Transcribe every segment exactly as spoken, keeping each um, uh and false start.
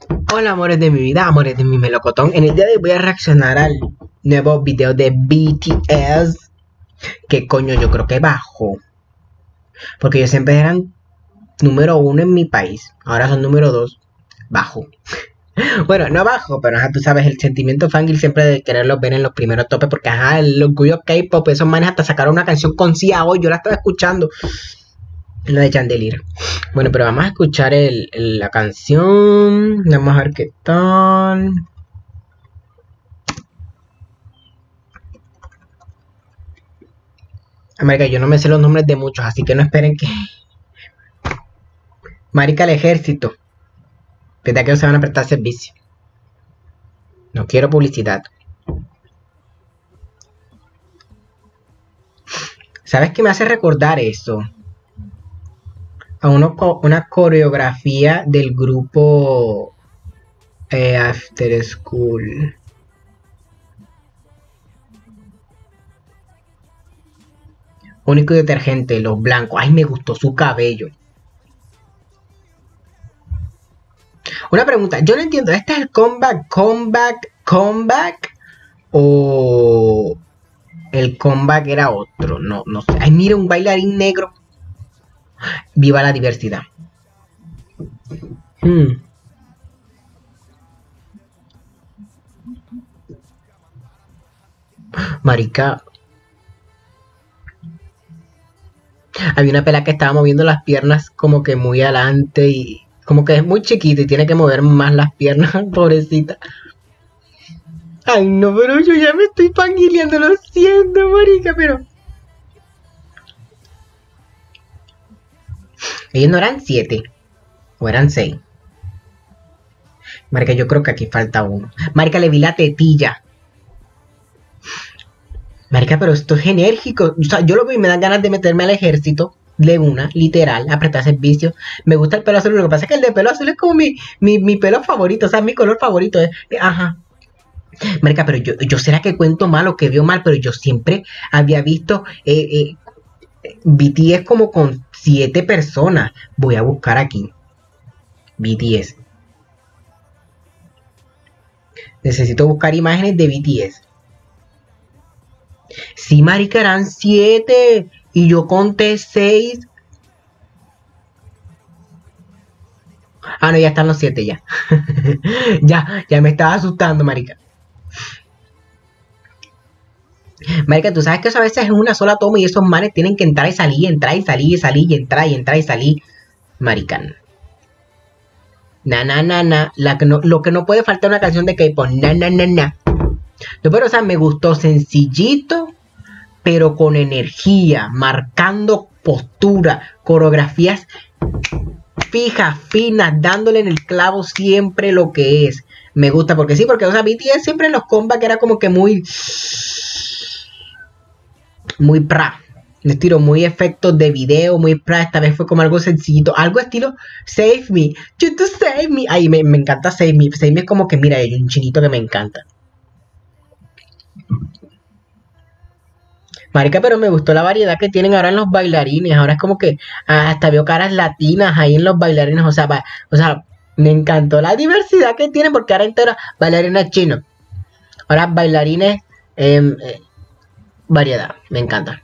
Hola amores de mi vida, amores de mi melocotón. En el día de hoy voy a reaccionar al nuevo video de B T S. Que coño, yo creo que bajó, porque ellos siempre eran número uno en mi país. Ahora son número dos. Bajo. Bueno, no bajo, pero ajá, tú sabes, el sentimiento fangirl siempre de quererlos ver en los primeros topes. Porque ajá, el orgullo K-pop, esos manes hasta sacaron una canción con Sia hoy. Yo la estaba escuchando, la de Chandelier. Bueno, pero vamos a escuchar el, el, la canción. Vamos a ver qué tal. Marica, yo no me sé los nombres de muchos, así que no esperen que... Marica, el ejército. Desde que no se van a prestar servicio. No quiero publicidad. ¿Sabes qué me hace recordar eso? A uno, una coreografía del grupo eh, After School. Único y detergente, los blancos. Ay, me gustó su cabello. Una pregunta, yo no entiendo. ¿Este es el comeback, comeback, comeback? ¿O el comeback era otro? No, no sé. Ay, mira, un bailarín negro. Viva la diversidad. Hmm. Marica. Había una pela que estaba moviendo las piernas como que muy adelante y como que es muy chiquita y tiene que mover más las piernas, pobrecita. Ay, no, pero yo ya me estoy panguileando, lo siento, marica, pero... Ellos no eran siete, o eran seis. Marica, yo creo que aquí falta uno. Marica, le vi la tetilla. Marica, pero esto es enérgico. O sea, yo lo veo y me dan ganas de meterme al ejército. De una, literal, a prestar servicio. Me gusta el pelo azul. Lo que pasa es que el de pelo azul es como mi, mi, mi pelo favorito. O sea, mi color favorito. Es, ajá. Marica, pero yo, yo será que cuento mal o que veo mal. Pero yo siempre había visto eh, eh, B T S como con siete personas. Voy a buscar aquí B T S. Necesito buscar imágenes de B T S. Sí, marica, eran siete y yo conté seis. Ah, no, ya están los siete ya. ya, ya me estaba asustando, marica. Marica, tú sabes que eso a veces es una sola toma y esos manes tienen que entrar y salir, entrar y salir, y salir y entrar y entrar y salir. Marica. Na, na, na, na. La que no, lo que no puede faltar una canción de K-pop. Na, na, na, na. No, pero o sea, me gustó sencillito, pero con energía, marcando postura, coreografías fijas, finas, dándole en el clavo siempre lo que es. Me gusta porque sí, porque o sea, B T S siempre en los comebacks era como que muy muy pra, un estilo muy efectos de video, muy pra. Esta vez fue como algo sencillito, algo estilo Save Me, you to save me. Ay, me, me encanta Save Me. Save Me es como que, mira, hay un chinito que me encanta. Marica, pero me gustó la variedad que tienen ahora en los bailarines. Ahora es como que hasta veo caras latinas ahí en los bailarines. O sea, va, o sea, me encantó la diversidad que tienen porque ahora entera bailarines chinos. Ahora bailarines, eh, eh, variedad, me encanta.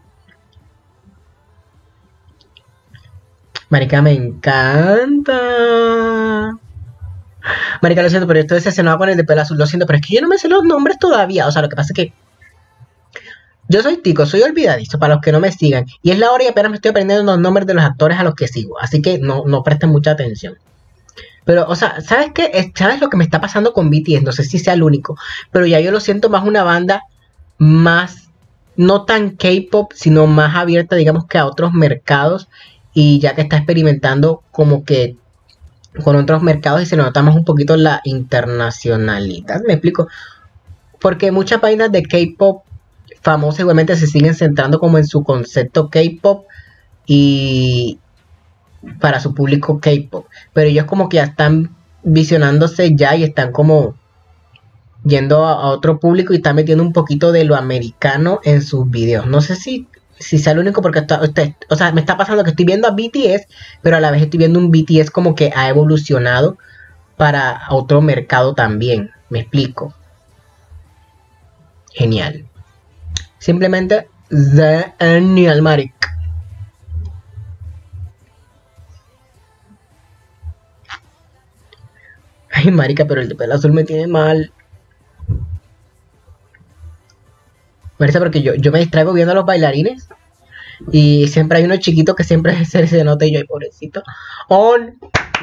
Marica, me encanta. Marica, lo siento, pero esto se me va a poner de pelo azul. Lo siento, pero es que yo no me sé los nombres todavía. O sea, lo que pasa es que yo soy tico, soy olvidadizo para los que no me sigan. Y es la hora y apenas me estoy aprendiendo los nombres de los actores a los que sigo. Así que no, no presten mucha atención. Pero, o sea, ¿sabes qué? ¿Sabes lo que me está pasando con B T S? No sé si sea el único. Pero ya yo lo siento más una banda más, no tan K-pop, sino más abierta, digamos, que a otros mercados. Y ya que está experimentando como que con otros mercados y se nota más un poquito la internacionalidad. ¿Me explico? Porque muchas páginas de K-pop famosas igualmente se siguen centrando como en su concepto K-pop y para su público K-pop, pero ellos como que ya están visionándose ya y están como yendo a, a otro público y están metiendo un poquito de lo americano en sus videos. No sé si, si sea lo único porque está, está, o sea, me está pasando que estoy viendo a B T S, pero a la vez estoy viendo un B T S como que ha evolucionado para otro mercado también. Me explico. Genial. Simplemente genial, marica. Ay, marica, pero el de pelo azul me tiene mal. Parece porque yo, yo me distraigo viendo a los bailarines. Y siempre hay uno chiquito que siempre se, se nota y yo, ay, pobrecito. On.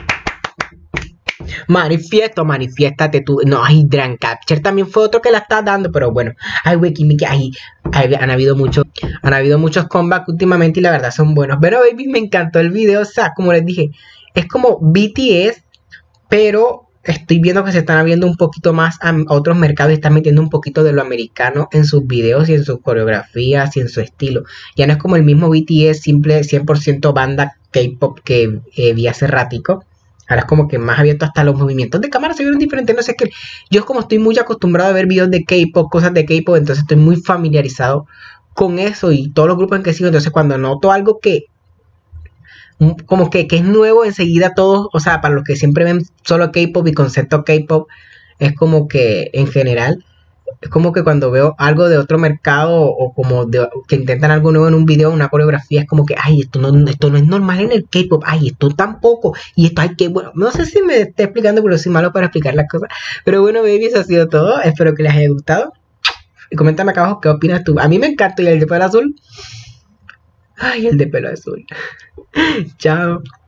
Manifiesto, manifiéstate tú. No, ay, Dreamcatcher también fue otro que la está dando, pero bueno. Ay, Wikimiki, ay, ay, han habido muchos, han habido muchos comebacks últimamente y la verdad son buenos. Pero, baby, me encantó el video. O sea, como les dije, es como B T S, pero estoy viendo que se están abriendo un poquito más a otros mercados y están metiendo un poquito de lo americano en sus videos y en sus coreografías y en su estilo. Ya no es como el mismo B T S, simple cien por ciento banda K-pop que eh, vi hace ratico. Ahora es como que más abierto, hasta los movimientos de cámara se vieron diferentes. No sé, es que yo como estoy muy acostumbrado a ver videos de K-pop, cosas de K-pop, entonces estoy muy familiarizado con eso y todos los grupos en que sigo. Entonces cuando noto algo que como que, que es nuevo, enseguida todos, o sea, para los que siempre ven solo K-pop y concepto K-pop, es como que en general, es como que cuando veo algo de otro mercado o como de, que intentan algo nuevo en un video, una coreografía, es como que, ay, esto no, esto no es normal en el K-pop, ay, esto tampoco, y esto hay que, bueno, no sé si me estoy explicando, pero soy malo para explicar las cosas, pero bueno, baby, eso ha sido todo, espero que les haya gustado, y coméntame acá abajo qué opinas tú, a mí me encanta, y el de pelo azul, ay, el de pelo azul, chao.